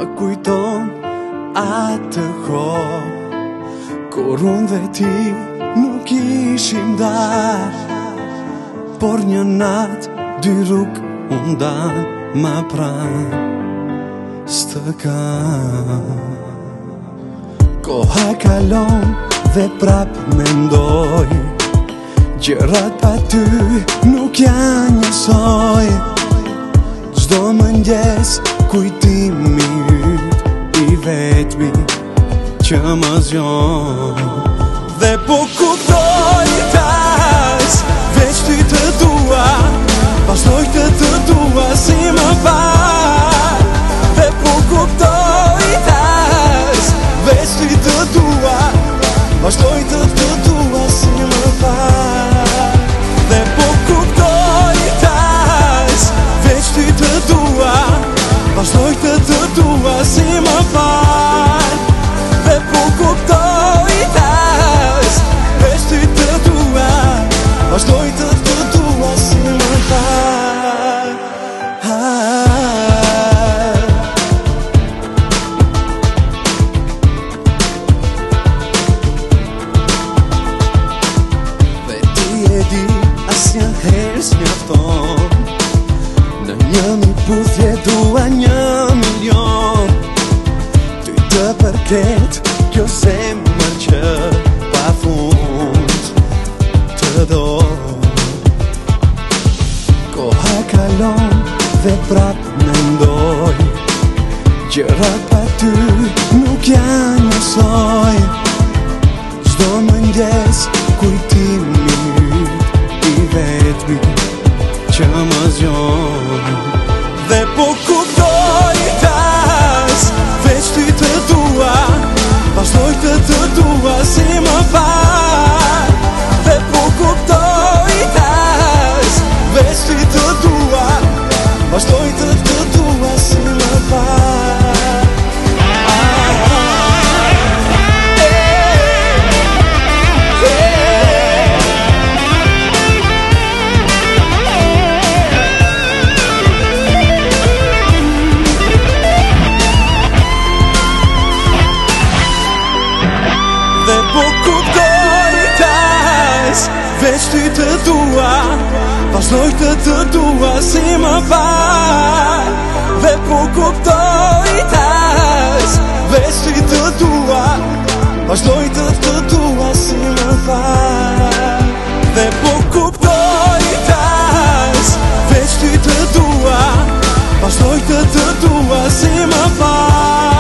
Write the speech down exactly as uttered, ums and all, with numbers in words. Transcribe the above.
kujton atë kohë kur unë dhe ti nuk ishim dar, por një natë dy rrugë u ndan ma pran s'të kam. Koha kalon dhe prap mendoj, gjërat pa ty nuk janë njësoj. Çdo mëngjes kujtimi yt i vetmi që më zgjon. Dhe po kuptoj tash, veç ty të dua, vazhdoj të të dua si më par. Dhe po kuptoj tash, veç ty të dua, vazhdoj të të dua si më par. Dhe po kuptoj tash, veç ty të dua, vazhdoj të të dua si më par. Dhe po kuptoj tash, veç ty të dua, vazhdoj të të dua si më par. Dhe ti e di asnjëherë s'mjafton, në një miputje dua një milion. Ty të përket kjo zemër që pa fund të do. Koha kalon dhe prap mendoj, gjërat pa ty nuk janë njësoj. Çdo mëngjes kujtimi yt i vetmi që më zgjon. Dhe po kuptoj tash, veç ty të dua, vazhdoj të të dua si më par. Dhe po kuptoj tash, veç ty të dua, vazhdoj të të dua si më par. Veç ty të dua, vazhdoj të të dua si më par. Dhe po kuptoj tash, veç ty të dua, vazhdoj të të dua si më par. Dhe po kuptoj tash, veç ty të dua, vazhdoj të të dua si më par.